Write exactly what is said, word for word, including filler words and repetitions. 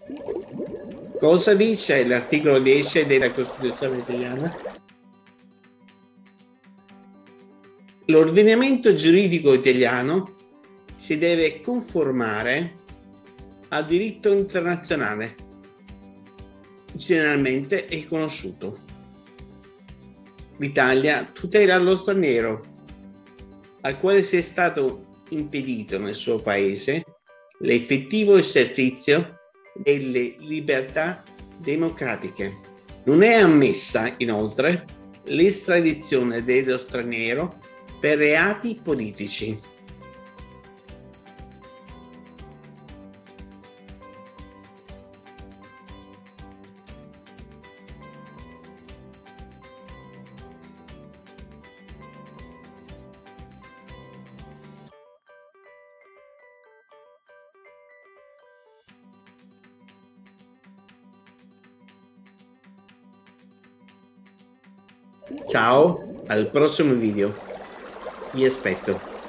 Cosa dice l'articolo dieci della Costituzione italiana? L'ordinamento giuridico italiano si deve conformare al diritto internazionale generalmente riconosciuto. L'Italia tutela lo straniero al quale sia stato impedito nel suo paese l'effettivo esercizio delle libertà democratiche. Non è ammessa, inoltre, l'estradizione dello straniero per reati politici. Ciao, al prossimo video. Vi aspetto.